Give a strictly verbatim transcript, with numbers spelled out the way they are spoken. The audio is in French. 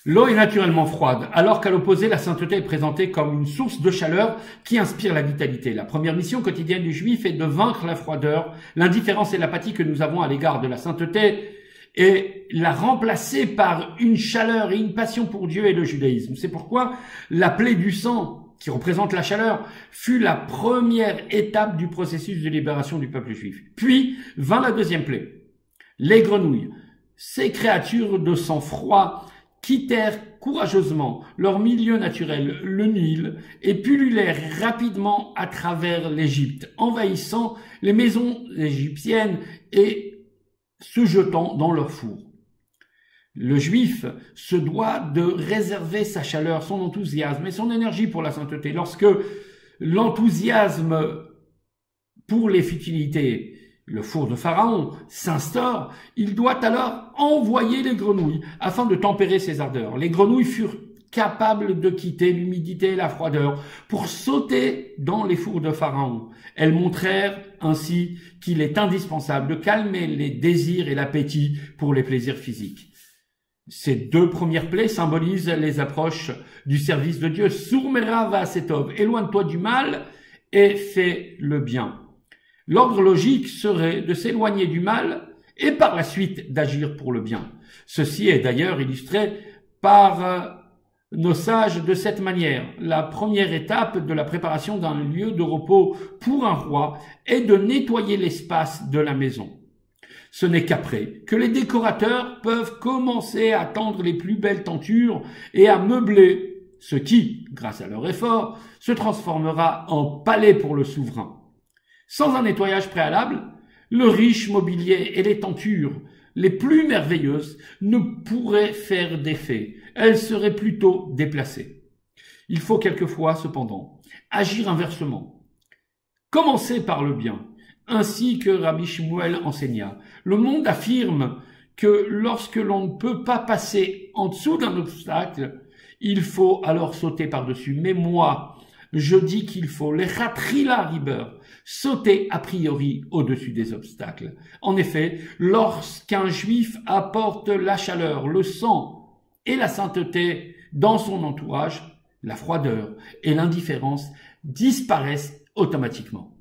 L'eau est naturellement froide, alors qu'à l'opposé, la sainteté est présentée comme une source de chaleur qui inspire la vitalité. La première mission quotidienne du juif est de vaincre la froideur, l'indifférence et l'apathie que nous avons à l'égard de la sainteté et la remplacer par une chaleur et une passion pour Dieu et le judaïsme. C'est pourquoi la plaie du sang, qui représente la chaleur, fut la première étape du processus de libération du peuple juif. Puis vint la deuxième plaie, les grenouilles. Ces créatures de sang froid quittèrent courageusement leur milieu naturel, le Nil, et pullulèrent rapidement à travers l'Égypte, envahissant les maisons égyptiennes et se jetant dans leurs fours. Le juif se doit de réserver sa chaleur, son enthousiasme et son énergie pour la sainteté. Lorsque l'enthousiasme pour les futilités, le four de Pharaon, s'instaure, il doit alors envoyer les grenouilles afin de tempérer ses ardeurs. Les grenouilles furent capables de quitter l'humidité et la froideur pour sauter dans les fours de Pharaon. Elles montrèrent ainsi qu'il est indispensable de calmer les désirs et l'appétit pour les plaisirs physiques. Ces deux premières plaies symbolisent les approches du service de Dieu. Sourmera va setov, éloigne-toi du mal et fais le bien. L'ordre logique serait de s'éloigner du mal et par la suite d'agir pour le bien. Ceci est d'ailleurs illustré par nos sages de cette manière. La première étape de la préparation d'un lieu de repos pour un roi est de nettoyer l'espace de la maison. Ce n'est qu'après que les décorateurs peuvent commencer à tendre les plus belles tentures et à meubler ce qui, grâce à leur effort, se transformera en palais pour le souverain. Sans un nettoyage préalable, le riche mobilier et les tentures les plus merveilleuses ne pourraient faire d'effet. Elles seraient plutôt déplacées. Il faut quelquefois, cependant, agir inversement. Commencer par le bien, ainsi que Rabbi Shmuel enseigna. Le monde affirme que lorsque l'on ne peut pas passer en dessous d'un obstacle, il faut alors sauter par-dessus. Mais moi, je dis qu'il faut les ratrila riber, sauter a priori au-dessus des obstacles. En effet, lorsqu'un juif apporte la chaleur, le sang et la sainteté dans son entourage, la froideur et l'indifférence disparaissent automatiquement.